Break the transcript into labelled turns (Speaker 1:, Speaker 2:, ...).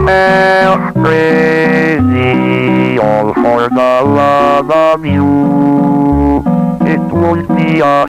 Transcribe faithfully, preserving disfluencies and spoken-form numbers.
Speaker 1: else crazy, all for the love of you. It won't be a